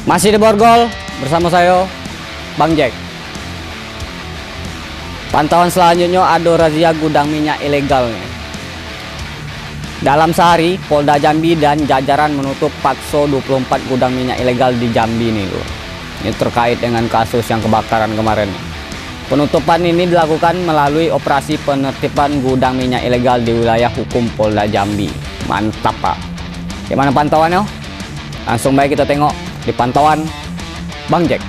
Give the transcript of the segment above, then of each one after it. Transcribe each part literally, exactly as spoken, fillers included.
Masih di Borgol bersama saya Bang Jack. Pantauan selanjutnya ada razia gudang minyak ilegal nih. Dalam sehari Polda Jambi dan jajaran menutup paksa dua puluh empat gudang minyak ilegal di Jambi nih loh. Ini terkait dengan kasus yang kebakaran kemarin. Penutupan ini dilakukan melalui operasi penertiban gudang minyak ilegal di wilayah hukum Polda Jambi. Mantap Pak. Gimana pantauannya? Langsung baik kita tengok di pantauan Bang Jack.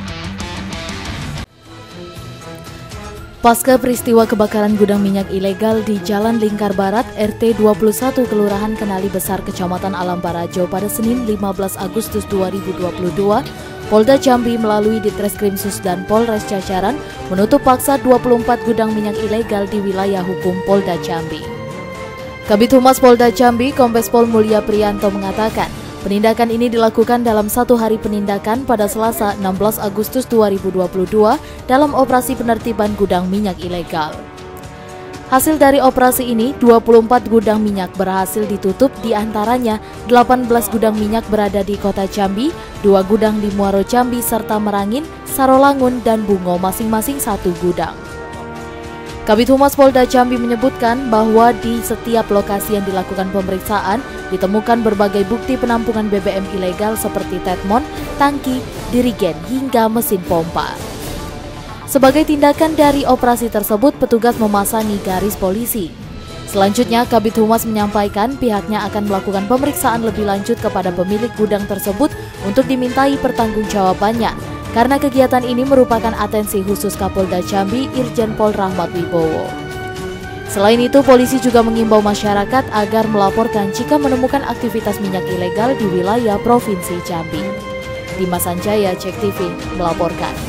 Pasca peristiwa kebakaran gudang minyak ilegal di Jalan Lingkar Barat, R T dua puluh satu Kelurahan Kenali Besar, Kecamatan Alam Barajo pada Senin lima belas Agustus dua ribu dua puluh dua, Polda Jambi melalui Ditreskrimsus dan Polres Jajaran menutup paksa dua puluh empat gudang minyak ilegal di wilayah hukum Polda Jambi. Kabid Humas Polda Jambi, Kombes Pol Mulya Priyanto mengatakan, penindakan ini dilakukan dalam satu hari penindakan pada Selasa enam belas Agustus dua ribu dua puluh dua dalam operasi penertiban gudang minyak ilegal. Hasil dari operasi ini, dua puluh empat gudang minyak berhasil ditutup, di antaranya delapan belas gudang minyak berada di Kota Jambi, dua gudang di Muaro Jambi serta Merangin, Sarolangun, dan Bungo masing-masing satu gudang. Kabid Humas Polda Jambi menyebutkan bahwa di setiap lokasi yang dilakukan pemeriksaan ditemukan berbagai bukti penampungan B B M ilegal seperti tetmon, tangki, dirigen, hingga mesin pompa. Sebagai tindakan dari operasi tersebut, petugas memasangi garis polisi. Selanjutnya, Kabid Humas menyampaikan pihaknya akan melakukan pemeriksaan lebih lanjut kepada pemilik gudang tersebut untuk dimintai pertanggungjawabannya. Karena kegiatan ini merupakan atensi khusus Kapolda Jambi, Irjen Pol Rahmat Wibowo. Selain itu, polisi juga mengimbau masyarakat agar melaporkan jika menemukan aktivitas minyak ilegal di wilayah Provinsi Jambi. Dimas Anjaya, Cek T V, melaporkan.